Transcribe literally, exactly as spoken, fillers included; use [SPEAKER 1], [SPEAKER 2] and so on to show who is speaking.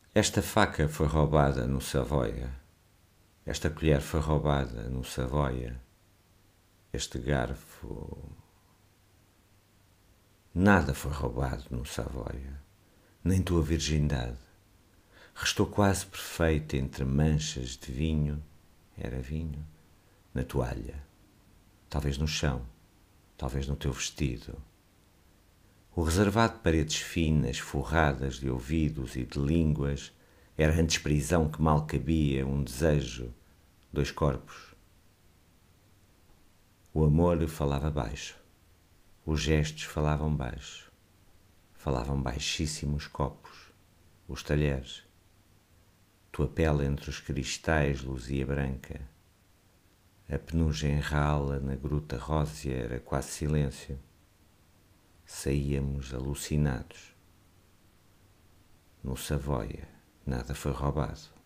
[SPEAKER 1] Esta faca foi roubada no Savoia, esta colher foi roubada no Savoia, este garfo... Nada foi roubado no Savoia, nem tua virgindade. Restou quase perfeita entre manchas de vinho, era vinho, na toalha, talvez no chão, talvez no teu vestido. O reservado de paredes finas, forradas de ouvidos e de línguas, era antes prisão que mal cabia um desejo, dois corpos. O amor falava baixo, os gestos falavam baixo, falavam baixíssimos copos, os talheres. Tua pele entre os cristais luzia branca. A penugem rala na gruta rósea era quase silêncio. Saíamos alucinados. No Savoia nada foi roubado.